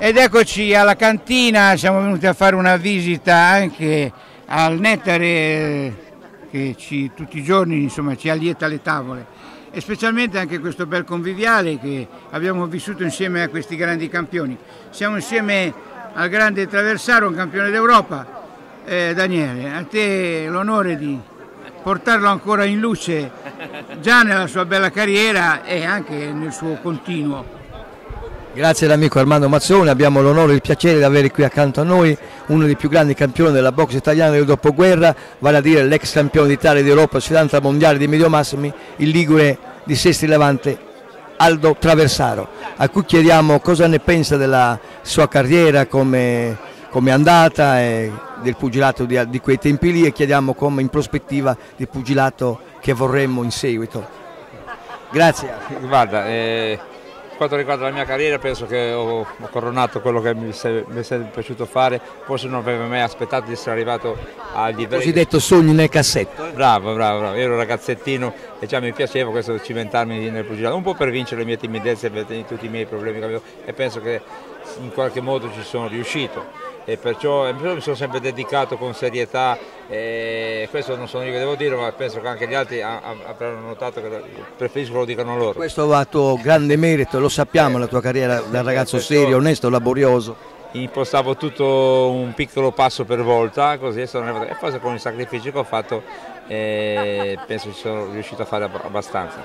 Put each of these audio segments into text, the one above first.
Ed eccoci alla cantina, siamo venuti a fare una visita anche al Nettare che tutti i giorni insomma, ci allieta le tavole e specialmente anche questo bel conviviale che abbiamo vissuto insieme a questi grandi campioni. Siamo insieme al grande Traversaro, un campione d'Europa. Daniele, a te l'onore di portarlo ancora in luce già nella sua bella carriera e anche nel suo continuo. Grazie all'amico Armando Mazzoni, abbiamo l'onore e il piacere di avere qui accanto a noi uno dei più grandi campioni della box italiana del dopoguerra, vale a dire l'ex campione d'Italia e d'Europa sfidante al mondiale di Emilio Massimi, il ligure di Sestri Levante, Aldo Traversaro, a cui chiediamo cosa ne pensa della sua carriera, come è andata e del pugilato di quei tempi lì, e chiediamo come in prospettiva del pugilato che vorremmo in seguito. Grazie. Guarda, quanto riguarda la mia carriera penso che ho coronato quello che mi è sempre piaciuto fare, forse non avevo mai aspettato di essere arrivato al livello. Cosiddetto sogni nel cassetto. Bravo, io ero ragazzettino e già mi piaceva questo cimentarmi nel pugilato, un po' per vincere le mie timidezze, per tutti i miei problemi che avevo, e penso che in qualche modo ci sono riuscito. E perciò mi sono sempre dedicato con serietà, e questo non sono io che devo dire, ma penso che anche gli altri avranno notato che preferisco che lo dicano loro. Questo va a tuo grande merito, lo sappiamo, la tua carriera da ragazzo serio, onesto, laborioso. Impostavo tutto un piccolo passo per volta, così e forse con i sacrifici che ho fatto penso che sono riuscito a fare abbastanza.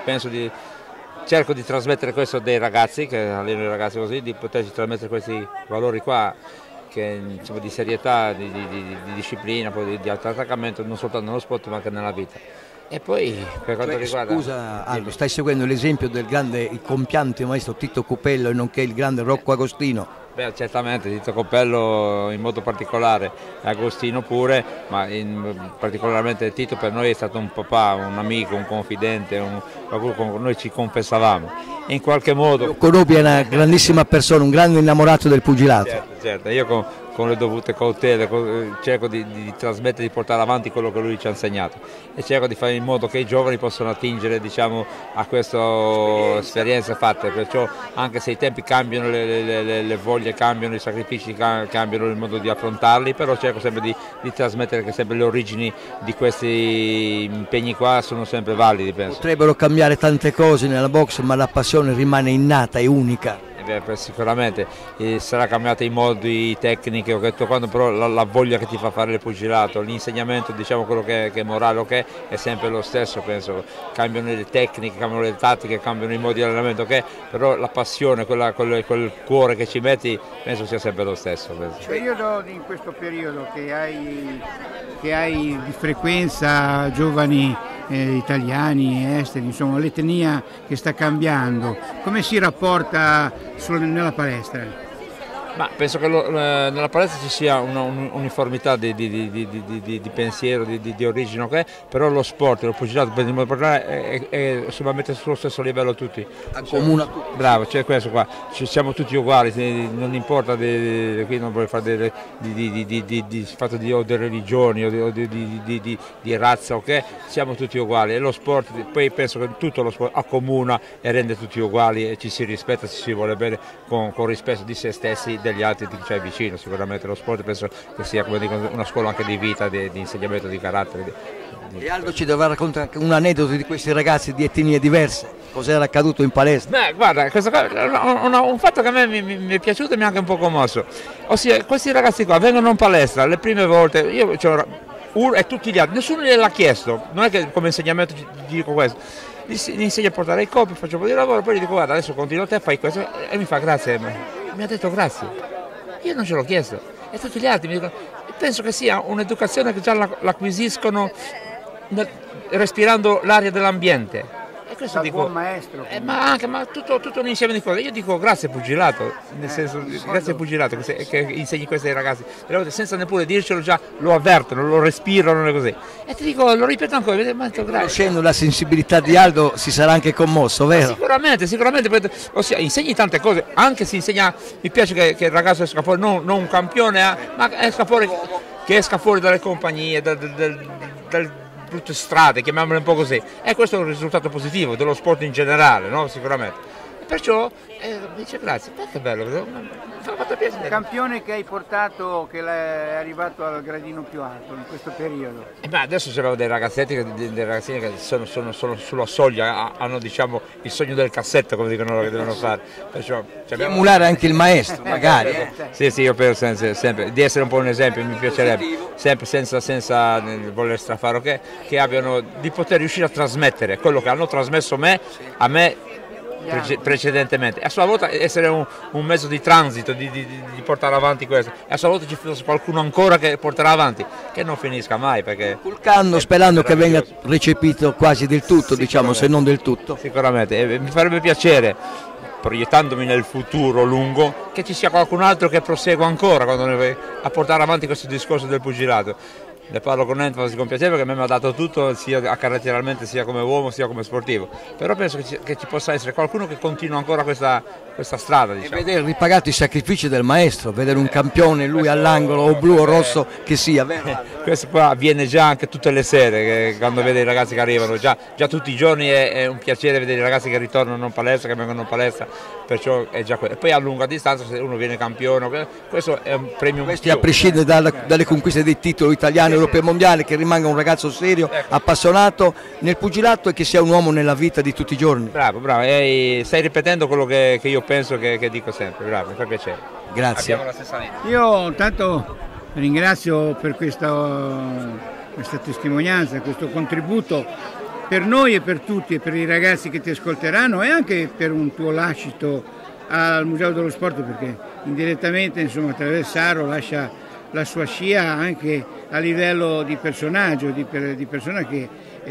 Cerco di trasmettere questo dei ragazzi, che alleno i ragazzi così, di poterci trasmettere questi valori qua, che, insomma, di serietà, di disciplina, poi di attaccamento non soltanto nello sport ma anche nella vita. E poi per quanto riguarda... Scusa Aldo, stai seguendo l'esempio del grande, il compianto maestro Tito Cupello e nonché il grande Rocco Agostino? Beh, certamente Tito Copello in modo particolare, Agostino pure, ma particolarmente Tito per noi è stato un papà, un amico, un confidente, qualcuno con noi ci confessavamo. In qualche modo... Io conobbi una grandissima persona, un grande innamorato del pugilato. Certo, io con le dovute cautele cerco di trasmettere, di portare avanti quello che lui ci ha insegnato e cerco di fare in modo che i giovani possano attingere, diciamo, a queste esperienze fatte, perciò anche se i tempi cambiano, le voglie cambiano, i sacrifici cambiano, il modo di affrontarli, però cerco sempre di trasmettere che sempre le origini di questi impegni qua sono sempre validi, penso. Potrebbero cambiare tante cose nella box, ma la passione rimane innata e unica. Sicuramente sarà cambiata i modi, tecniche, ho detto, quando però la voglia che ti fa fare il pugilato, l'insegnamento, diciamo quello che è morale, ok, è sempre lo stesso, penso. Cambiano le tecniche, cambiano le tattiche, cambiano i modi di allenamento, ok, però la passione, quel cuore che ci metti, penso sia sempre lo stesso. In questo periodo che hai di frequenza giovani italiani, esteri, insomma l'etnia che sta cambiando, come si rapporta nella palestra? Ma penso che nella palestra ci sia un'uniformità di pensiero, di origine, okay? Però lo sport, lo pugilato per il modo particolare è mette sullo stesso livello tutti. Accomuna tutti. Bravo, c'è questo qua, siamo tutti uguali, non importa, qui non voglio fare di fatto di religioni o di razza, ok? Siamo tutti uguali e lo sport, poi penso che tutto lo sport accomuna e rende tutti uguali e ci si rispetta, ci si vuole bene con rispetto di se stessi, degli altri che c'è vicino. Sicuramente lo sport penso che sia, come dico, una scuola anche di vita, di insegnamento di carattere. E Aldo ci dovrà raccontare un aneddoto di questi ragazzi di etnie diverse, cos'era accaduto in palestra? Beh, guarda, questo qua, un fatto che a me mi è piaciuto e mi ha anche un po' commosso, ossia questi ragazzi qua vengono in palestra le prime volte, io e tutti gli altri, nessuno gliel'ha chiesto, non è che come insegnamento gli dico questo, gli insegno a portare i copi, faccio un po' di lavoro, poi gli dico guarda adesso continua te, fai questo, e mi fa grazie. Mi ha detto grazie, io non ce l'ho chiesto e tutti gli altri mi dicono, penso che sia un'educazione che già l'acquisiscono respirando l'aria dell'ambiente. E questo dico, buon maestro. Ma tutto un insieme di cose. Io dico grazie pugilato, nel senso grazie pugilato che insegni questo ai ragazzi, senza neppure dircelo già lo avvertono, lo respirano e così. E ti dico, lo ripeto ancora, grazie. Conoscendo la sensibilità di Aldo si sarà anche commosso, vero? Sicuramente, ossia insegni tante cose, anche se insegna, mi piace che il ragazzo esca fuori, non un campione, ma esca fuori dalle compagnie, dal brutte strade, chiamiamole un po' così, e questo è un risultato positivo dello sport in generale, no? Sicuramente. perciò dice grazie, che bello, mi fa fatto piacere. Il campione che hai portato, che è arrivato al gradino più alto in questo periodo. Beh, adesso c'erano dei ragazzetti, dei ragazzini che sono sulla soglia, hanno diciamo il sogno del cassetto, come dicono loro che devono fare. Perciò, emulare anche il maestro, magari. Sì, io penso sempre di essere un po' un esempio, mi piacerebbe, sempre senza voler strafare, che abbiano di poter riuscire a trasmettere quello che hanno trasmesso a me precedentemente, e a sua volta essere un mezzo di transito, di portare avanti questo, e a sua volta ci fosse qualcuno ancora che porterà avanti, che non finisca mai, perché sperando che venga recepito quasi del tutto, diciamo, se non del tutto. Sicuramente, e mi farebbe piacere, proiettandomi nel futuro lungo, che ci sia qualcun altro che prosegua ancora a portare avanti questo discorso del pugilato. Ne parlo con enfasi, con piacere, perché a me mi ha dato tutto, sia caratterialmente, sia come uomo, sia come sportivo. Però penso che ci possa essere qualcuno che continua ancora questa strada. Diciamo. E vedere ripagato i sacrifici del maestro, vedere un campione, lui all'angolo, o blu o rosso che sia. Questo qua avviene già anche tutte le sere, quando vede i ragazzi che arrivano, già tutti i giorni è un piacere vedere i ragazzi che ritornano in palestra, che vengono in palestra, perciò è già quello. E poi a lunga distanza, se uno viene campione, questo è un premio. Questo a prescindere dalle conquiste dei titoli italiani, europei, mondiali, che rimanga un ragazzo serio, appassionato nel pugilato e che sia un uomo nella vita di tutti i giorni. Bravo, e stai ripetendo quello che io penso, che dico sempre. Bravo, mi fa piacere. Grazie. Abbiamo la stessa linea. Io tanto ringrazio per questa testimonianza, questo contributo per noi e per tutti, e per i ragazzi che ti ascolteranno, e anche per un tuo lascito al Museo dello Sport, perché indirettamente, insomma, attraverso Saro lascia la sua scia anche a livello di personaggio, di persona che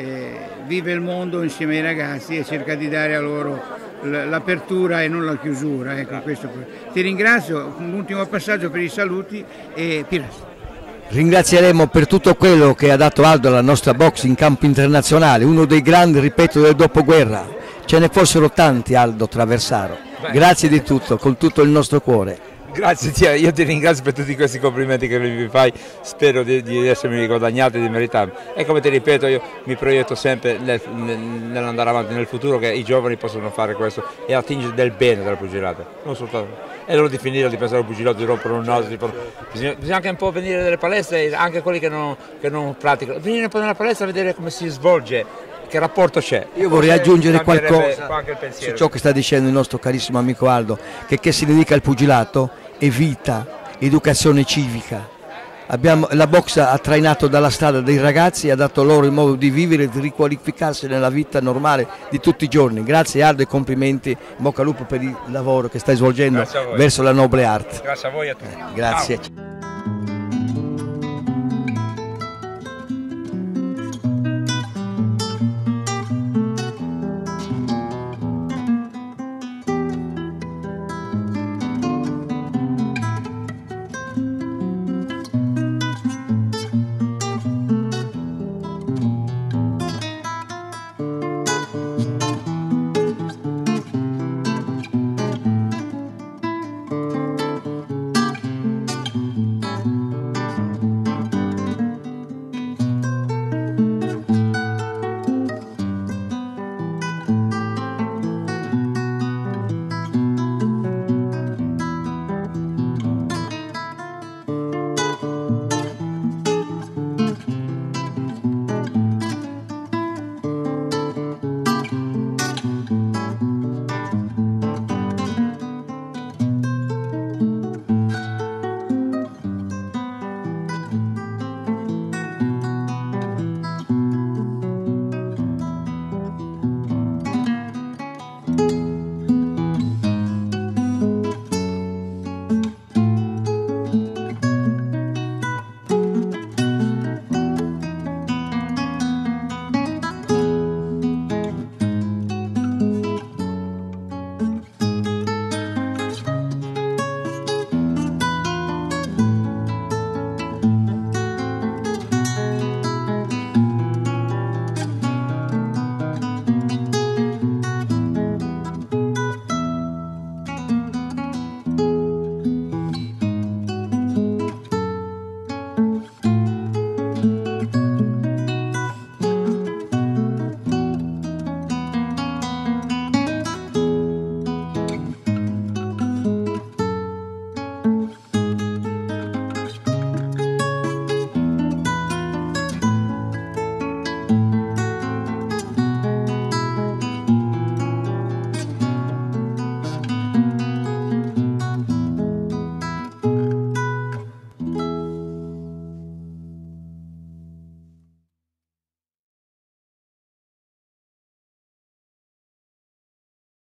vive il mondo insieme ai ragazzi e cerca di dare a loro l'apertura e non la chiusura. Ecco, questo. Ti ringrazio, un ultimo passaggio per i saluti e Piras. Ringrazieremo per tutto quello che ha dato Aldo alla nostra box in campo internazionale, uno dei grandi, ripeto, del dopoguerra. Ce ne fossero tanti, Aldo Traversaro. Grazie di tutto, con tutto il nostro cuore. Grazie, io ti ringrazio per tutti questi complimenti che mi fai, spero di essermi guadagnato e di meritarmi. E come ti ripeto, io mi proietto sempre nell'andare avanti nel futuro, che i giovani possono fare questo e attingere del bene dal pugilato, non soltanto. E loro di finire di pensare al pugilato, di rompere un naso, bisogna anche un po' venire nelle palestre, anche quelli che non praticano, venire un po' nella palestra a vedere come si svolge, che rapporto c'è. Io vorrei aggiungere qualcosa su ciò che sta dicendo il nostro carissimo amico Aldo, che si dedica al pugilato è vita, educazione civica. La box ha trainato dalla strada dei ragazzi e ha dato loro il modo di vivere e di riqualificarsi nella vita normale di tutti i giorni. Grazie Aldo e complimenti, bocca al lupo per il lavoro che stai svolgendo verso la nobile arte. Grazie a voi e a tutti. Grazie. Ciao.